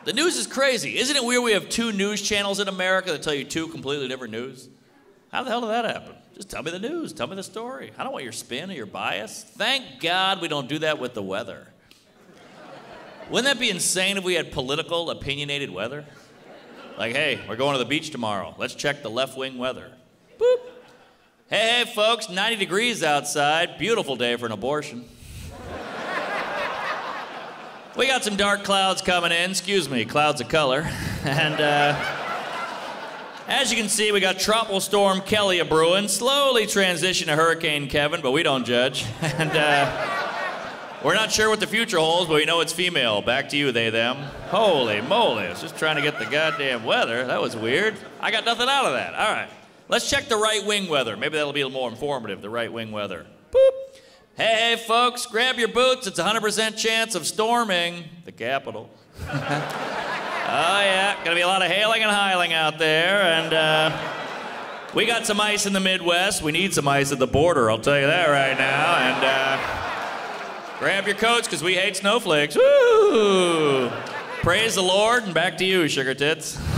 The news is crazy. Isn't it weird we have 2 news channels in America that tell you 2 completely different news? How the hell did that happen? Just tell me the news. Tell me the story. I don't want your spin or your bias. Thank God we don't do that with the weather. Wouldn't that be insane if we had political, opinionated weather? Like, hey, we're going to the beach tomorrow. Let's check the left-wing weather. Boop. Hey, folks, 90 degrees outside. Beautiful day for an abortion. We got some dark clouds coming in. Excuse me, clouds of color. And, as you can see, we got Tropical Storm Kelly a-brewing. Slowly transition to Hurricane Kevin, but we don't judge. And, we're not sure what the future holds, but we know it's female. Back to you, they, them. Holy moly, I was just trying to get the goddamn weather. That was weird. I got nothing out of that. All right, let's check the right-wing weather. Maybe that'll be a little more informative, the right-wing weather. Boop. Hey, folks, grab your boots. It's a 100% chance of storming the Capitol. Oh, yeah, gonna be a lot of hailing and hiling out there, and we got some ice in the Midwest. We need some ice at the border, I'll tell you that right now, and grab your coats, because we hate snowflakes. Woo! Praise the Lord, and back to you, sugar tits.